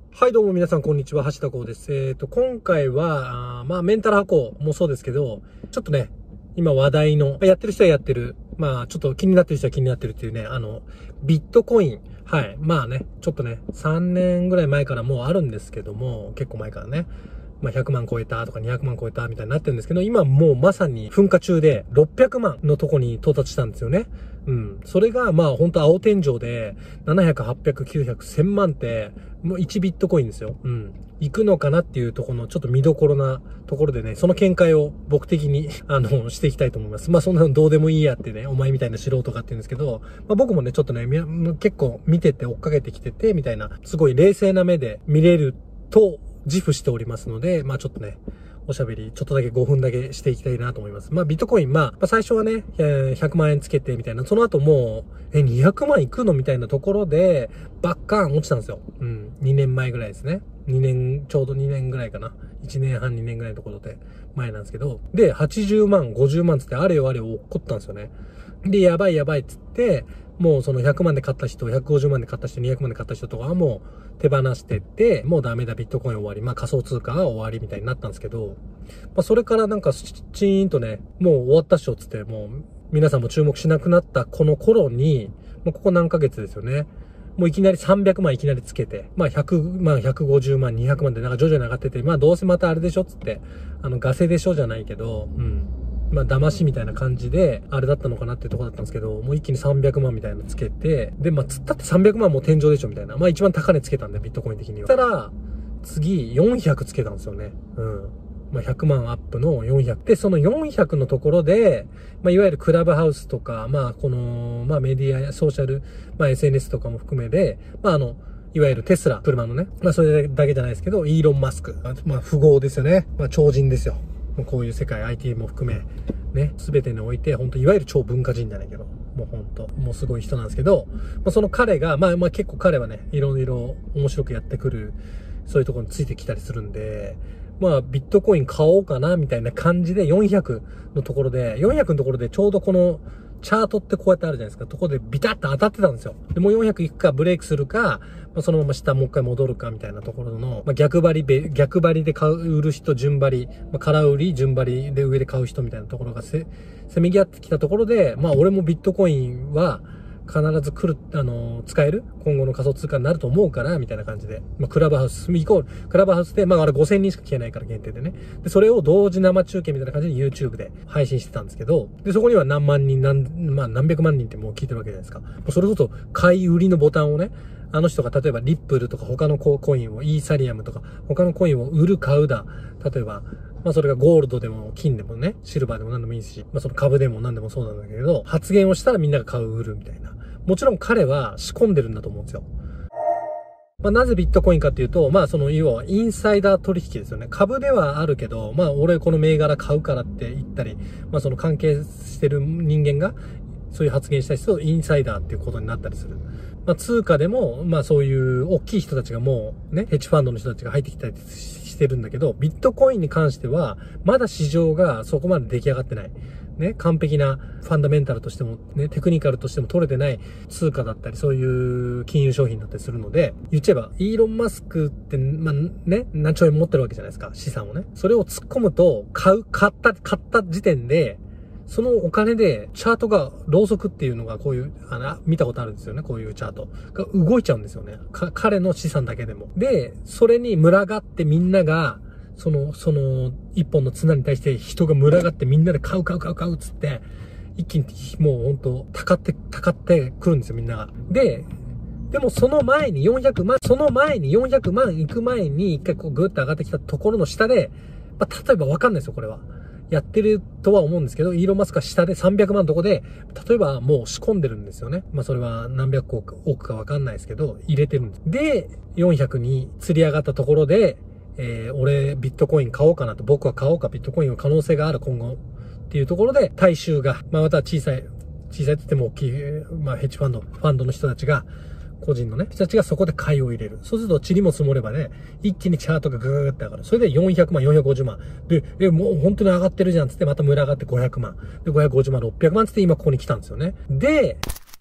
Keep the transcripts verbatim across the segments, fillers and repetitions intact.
はいどうも皆さんこんにちは、橋田光です。えっと、今回は、あまあメンタル箱もそうですけど、ちょっとね、今話題の、やってる人はやってる、まあちょっと気になってる人は気になってるっていうね、あの、ビットコイン。はい。まあね、ちょっとね、さんねんぐらい前からもうあるんですけども、結構前からね。まあひゃくまん超えたとかにひゃくまん超えたみたいになってるんですけど、今もうまさに噴火中でろっぴゃくまんのとこに到達したんですよね。うん。それがまあ本当青天井でななひゃく、はっぴゃく、きゅうひゃく、せんまんってもういちビットコインですよ。うん。行くのかなっていうところのちょっと見どころなところでね、その見解を僕的にあのしていきたいと思います。まあそんなのどうでもいいやってね、お前みたいな素人かって言うんですけど、まあ僕もねちょっとね、結構見てて追っかけてきててみたいな、すごい冷静な目で見れると自負しておりますので、まあちょっとね、おしゃべり、ちょっとだけごふんだけしていきたいなと思います。まあビットコイン、まあ、まあ、最初はね、ひゃくまんえんつけてみたいな、その後もう、え、にひゃくまんいくのみたいなところで、バッカーン落ちたんですよ。うん。にねんまえぐらいですね。にねん、ちょうどにねんぐらいかな。いちねんはん、にねんぐらいのところで、前なんですけど、で、はちじゅうまん、ごじゅうまんつってあれよあれよ起こったんですよね。で、やばいやばいっつって、もうそのひゃくまんで買った人、ひゃくごじゅうまんで買った人、にひゃくまんで買った人とかはもう手放してって、もうダメだ、ビットコイン終わり、まあ仮想通貨は終わりみたいになったんですけど、まあそれからなんかチーンとね、もう終わったっしょっつって、もう皆さんも注目しなくなったこの頃に、もうここ何ヶ月ですよね。もういきなりさんびゃくまんいきなりつけて、まあひゃくまん、ひゃくごじゅうまん、にひゃくまんでなんか徐々に上がってて、まあどうせまたあれでしょっつって、あのガセでしょじゃないけど、うん。まあ、騙しみたいな感じで、あれだったのかなっていうところだったんですけど、もう一気にさんびゃくまんみたいなのつけて、で、まあ、つったってさんびゃくまんも天井でしょみたいな。まあ、一番高値つけたんで、ビットコイン的には。そしたら、次、よんひゃくつけたんですよね。うん。まあ、ひゃくまんアップのよんひゃく。で、そのよんひゃくのところで、まあ、いわゆるクラブハウスとか、まあ、この、まあ、メディアやソーシャル、まあ、エスエヌエス とかも含めで、まあ、あの、いわゆるテスラ、車のね。まあ、それだけじゃないですけど、イーロン・マスク。まあ、富豪ですよね。まあ、超人ですよ。こういう世界 アイティー も含めね、全てにおいて本当いわゆる超文化人じゃないけど、もう本当もうすごい人なんですけど、まあ、その彼がまあまあ結構彼はね、いろいろ面白くやってくる、そういうところについてきたりするんで、まあビットコイン買おうかなみたいな感じでよんひゃくのところで、よんひゃくのところでちょうどこのチャートってこうやってあるじゃないですか。ところでビタッと当たってたんですよ。で、もうよんひゃくいくかブレイクするか、まあ、そのまま下もう一回戻るかみたいなところの、まあ、逆張り、逆張りで買う、売る人、順張り、まあ、空売り、順張りで上で買う人みたいなところがせ、せめぎ合ってきたところで、まあ俺もビットコインは、必ず来る、あのー、使える今後の仮想通貨になると思うから、みたいな感じで。まあ、クラブハウス、イコール、クラブハウスで、まあ、あれごせんにんしか消えないから限定でね。で、それを同時生中継みたいな感じで YouTube で配信してたんですけど、で、そこには何万人、何、まあ、何百万人ってもう聞いてるわけじゃないですか。それこそ、買い売りのボタンをね、あの人が例えばリップルとか他のコインを、イーサリアムとか他のコインを売る買うだ。例えば、まあそれがゴールドでも金でもね、シルバーでも何でもいいし、まあその株でも何でもそうなんだけど、発言をしたらみんなが買う売るみたいな。もちろん彼は仕込んでるんだと思うんですよ。まあなぜビットコインかっていうと、まあその要はインサイダー取引ですよね。株ではあるけど、まあ俺この銘柄買うからって言ったり、まあその関係してる人間がそういう発言した人をインサイダーっていうことになったりする。まあ通貨でも、まあそういう大きい人たちがもうね、ヘッジファンドの人たちが入ってきたりしてるんだけど、ビットコインに関しては、まだ市場がそこまで出来上がってない。ね、完璧なファンダメンタルとしても、ね、テクニカルとしても取れてない通貨だったり、そういう金融商品だったりするので、言っちゃえば、イーロン・マスクって、まあ、ね、何兆円持ってるわけじゃないですか、資産をね。それを突っ込むと、買う、買った、買った時点で、そのお金で、チャートが、ローソクっていうのがこういう、あの、見たことあるんですよね、こういうチャート。が動いちゃうんですよね。か、彼の資産だけでも。で、それに群がってみんなが、その、その、一本の綱に対して人が群がってみんなで買う買う買う買うっつって、一気にもうほんと、たかって、たかってくるんですよ、みんなが。で、でもその前によんひゃくまん、その前によんひゃくまん行く前に一回こうグーッと上がってきたところの下で、まあ、例えばわかんないですよ、これは。やってるとは思うんですけど、イーロン・マスクは下でさんびゃくまんのとこで、例えばもう仕込んでるんですよね。まあそれは何百億億かわかんないですけど、入れてるんです。で、よんひゃくに釣り上がったところで、えー、俺ビットコイン買おうかなと、僕は買おうか、ビットコインの可能性がある今後っていうところで、大衆が、まあまた小さい、小さいって言っても大きい、まあヘッジファンド、ファンドの人たちが、個人のね、人たちがそこで買いを入れる。そうすると、塵も積もればね、一気にチャートがグーって上がる。それでよんひゃくまん、よんひゃくごじゅうまん。で、え、もう本当に上がってるじゃんつって、また群がってごひゃくまん。で、ごひゃくごじゅうまん、ろっぴゃくまんつって今ここに来たんですよね。で、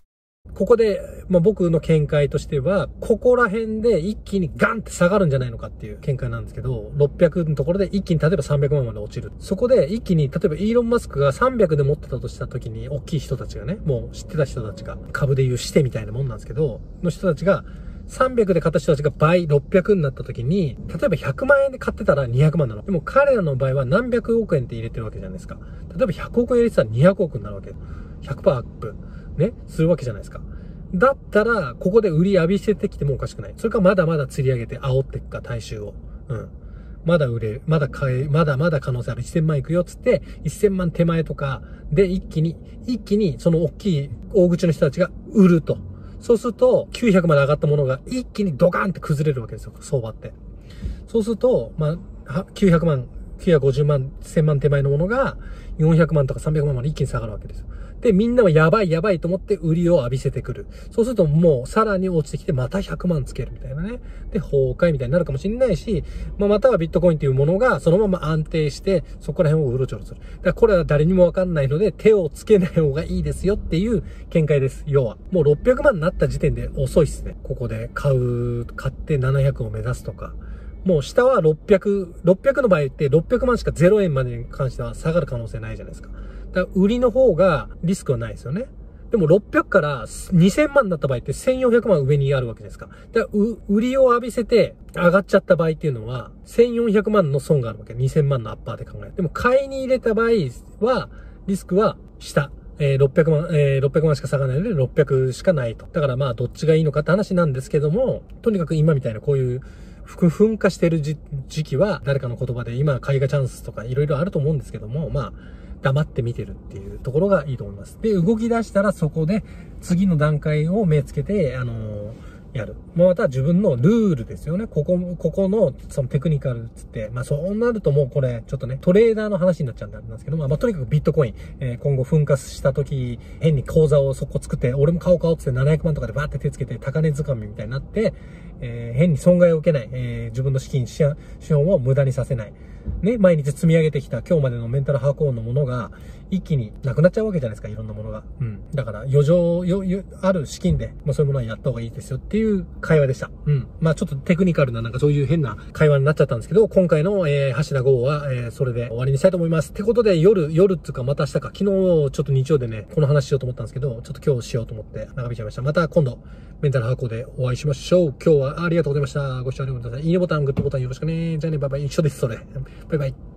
ここで、まあ、僕の見解としては、ここら辺で一気にガンって下がるんじゃないのかっていう見解なんですけど、ろっぴゃくのところで一気に例えばさんびゃくまんまで落ちる。そこで一気に、例えばイーロン・マスクがさんびゃくで持ってたとした時に、大きい人たちがね、もう知ってた人たちが、株でいうしてみたいなもんなんですけど、の人たちが、さんびゃくで買った人たちが倍ろっぴゃくになった時に、例えばひゃくまんえんで買ってたらにひゃくまんなの。でも彼らの場合は何百億円って入れてるわけじゃないですか。例えばひゃくおくえん入れてたらにひゃくおくになるわけ。ひゃくパーセントアップ。ね、するわけじゃないですか。だったら、ここで売り浴びせてきてもおかしくない。それかまだまだ釣り上げて煽っていくか、大衆を。うん。まだ売れる。まだ買え、まだまだ可能性ある。せんまんいくよ、つって、せんまん手前とかで一気に、一気にその大きい大口の人たちが売ると。そうすると、きゅうひゃくまで上がったものが一気にドカンって崩れるわけですよ、相場って。そうすると、まあ、きゅうひゃくまん、きゅうひゃくごじゅうまん、せんまん手前のものがよんひゃくまんとかさんびゃくまんまで一気に下がるわけですよ。で、みんなはやばいやばいと思って売りを浴びせてくる。そうするともうさらに落ちてきてまたひゃくまんつけるみたいなね。で、崩壊みたいになるかもしれないし、まあ、またはビットコインというものがそのまま安定して、そこら辺をうろちょろする。だからこれは誰にもわかんないので手をつけない方がいいですよっていう見解です。要は。もうろっぴゃくまんになった時点で遅いっすね。ここで買う、買ってななひゃくを目指すとか。もう下はろっぴゃく、ろっぴゃくの場合ってろっぴゃくまんしかゼロえんまでに関しては下がる可能性ないじゃないですか。だから売りの方がリスクはないですよね。でもろっぴゃくからにせんまんになった場合ってせんよんひゃくまん上にあるわけですか。だから売りを浴びせて上がっちゃった場合っていうのはせんよんひゃくまんの損があるわけ。にせんまんのアッパーで考える。でも買いに入れた場合はリスクは下。えー、ろっぴゃくまん、えー、ろっぴゃくまんしか下がらないのでろっぴゃくしかないと。だからまあどっちがいいのかって話なんですけども、とにかく今みたいなこういう噴火してる時期は誰かの言葉で今買いがチャンスとかいろいろあると思うんですけども、まあ黙って見てるっていうところがいいと思います。で、動き出したらそこで次の段階を目つけて、あのー、やる。また自分のルールですよね。ここ、ここのそのテクニカルつって、まあそうなるともうこれちょっとね、トレーダーの話になっちゃうんですけど、まあ、まあとにかくビットコイン、えー、今後噴火した時、変に口座をそこ作って、俺も買おう買おうつってななひゃくまんとかでバーって手つけて高値掴みみたいになって、えー、変に損害を受けない、えー、自分の資金、資本を無駄にさせない。ね、毎日積み上げてきた今日までのメンタルハーコーンのものが一気になくなっちゃうわけじゃないですか、いろんなものが。うん。だから余剰、よ、よ、ある資金で、まあそういうものはやった方がいいですよっていう会話でした。うん。まあちょっとテクニカルななんかそういう変な会話になっちゃったんですけど、今回の、えー、橋田剛は、えー、それで終わりにしたいと思います。ってことで夜、夜っていうかまた明日か、昨日ちょっと日曜でね、この話しようと思ったんですけど、ちょっと今日しようと思って長引いちゃいました。また今度、メンタルハーコーでお会いしましょう。今日はありがとうございました。ご視聴ありがとうございました。いいねボタン、グッドボタンよろしくね。じゃあね、バイバイ。一緒です、それ。バイバイ。